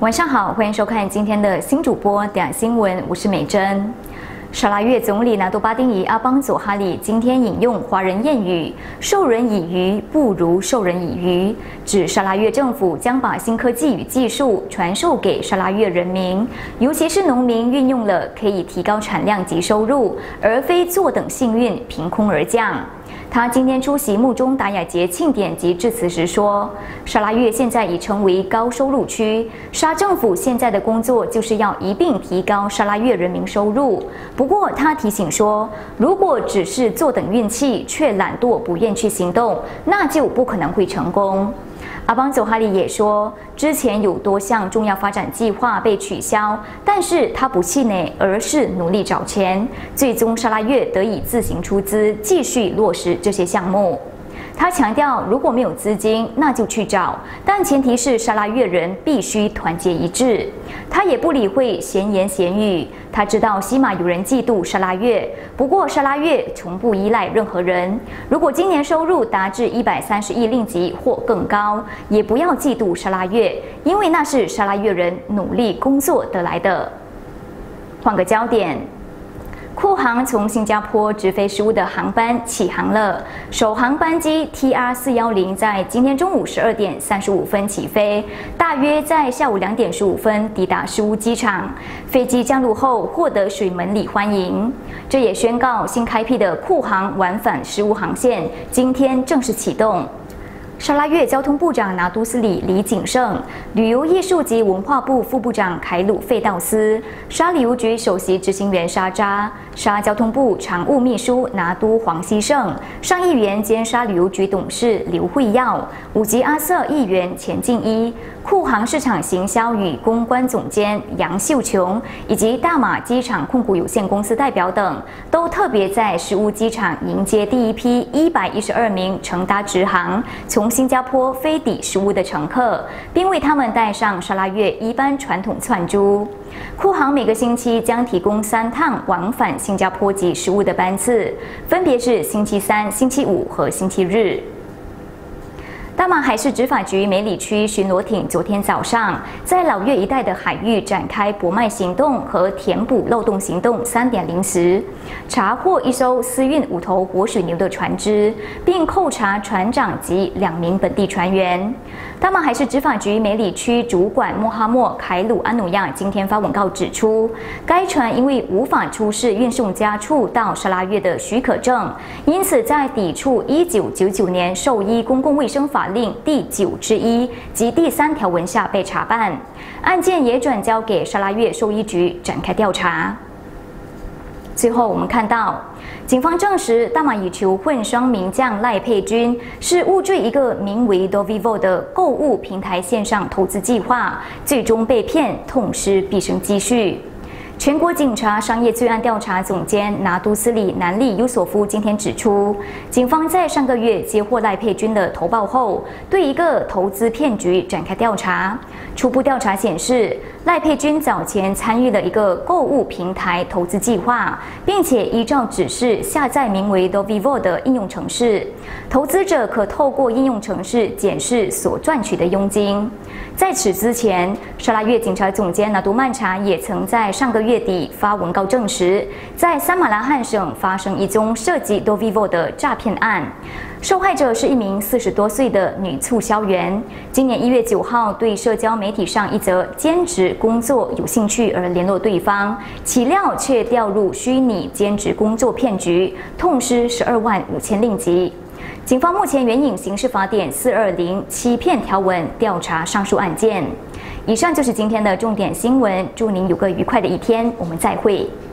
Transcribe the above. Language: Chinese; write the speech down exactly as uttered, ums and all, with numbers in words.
晚上好，欢迎收看今天的新主播点新闻，我是美珍。沙拉越总理拿督巴丁仪阿邦佐哈里今天引用华人谚语“授人以鱼，不如授人以渔”，指沙拉越政府将把新科技与技术传授给沙拉越人民，尤其是农民运用了，可以提高产量及收入，而非坐等幸运凭空而降。他今天出席穆中达雅节庆典及致辞时说：“沙拉越现在已成为高收入区，沙政府现在的工作就是要一并提高沙拉越人民收入。不过，他提醒说，如果只是坐等运气，却懒惰不愿去行动，那就不可能会成功。”阿邦佐哈里也说，之前有多项重要发展计划被取消，但是他不气馁，而是努力找钱，最终沙拉越得以自行出资，继续落实这些项目。他强调，如果没有资金，那就去找，但前提是沙拉越人必须团结一致。他也不理会闲言闲语，他知道西马有人嫉妒沙拉越，不过沙拉越从不依赖任何人。如果今年收入达至一百三十亿令吉或更高，也不要嫉妒沙拉越，因为那是沙拉越人努力工作得来的。换个焦点。库航从新加坡直飞食物的航班起航了，首航班机 T R 四一零在今天中午十二点三十五分起飞，大约在下午两点十五分抵达石屋机场。飞机降落后获得水门礼欢迎，这也宣告新开辟的库航往返石屋航线今天正式启动。沙拉越交通部长拿督斯里李景胜、旅游艺术及文化部副部长凯鲁费道斯、沙旅游局首席执行员沙扎、沙交通部常务秘书拿督黄希胜、上议员兼沙旅游局董事刘惠耀、五级阿瑟议员钱敬一、库航市场行销与公关总监杨秀琼以及大马机场控股有限公司代表等，都特别在石屋机场迎接第一批一百一十二名乘搭直航从新加坡飞抵石屋的乘客，并为他们带上沙拉越一般传统串珠。库航每个星期将提供三趟往返新加坡及石屋的班次，分别是星期三、星期五和星期日。大马海事执法局美里区巡逻艇昨天早上在老越一带的海域展开泊卖行动和填补漏洞行动 三点零 时，查获一艘私运五头活水牛的船只，并扣查船长及两名本地船员。大马海事执法局美里区主管穆哈默凯鲁安努亚今天发文告指出，该船因为无法出示运送家畜到沙拉越的许可证，因此在抵触一九九九年兽医公共卫生法令第九之一及第三条文下被查办，案件也转交给沙拉越兽医局展开调查。最后，我们看到，警方证实大马羽球混双名将赖佩君是误坠一个名为 Dovivo 的购物平台线上投资计划，最终被骗，痛失毕生积蓄。全国警察商业罪案调查总监拿督斯里南利尤索夫今天指出，警方在上个月接获赖佩君的投报后，对一个投资骗局展开调查。初步调查显示，赖佩君早前参与了一个购物平台投资计划，并且依照指示下载名为 Dovivo 的应用程式，投资者可透过应用程式检视所赚取的佣金。在此之前，沙拉越警察总监拿督曼查也曾在上个月底发文告证实，在三马兰汉省发生一宗涉及 Dovivo 的诈骗案。受害者是一名四十多岁的女促销员，今年一月九号对社交媒体上一则兼职工作有兴趣而联络对方，岂料却掉入虚拟兼职工作骗局，痛失十二万五千令吉。警方目前援引刑事法典四二零欺骗条文调查上述案件。以上就是今天的重点新闻，祝您有个愉快的一天，我们再会。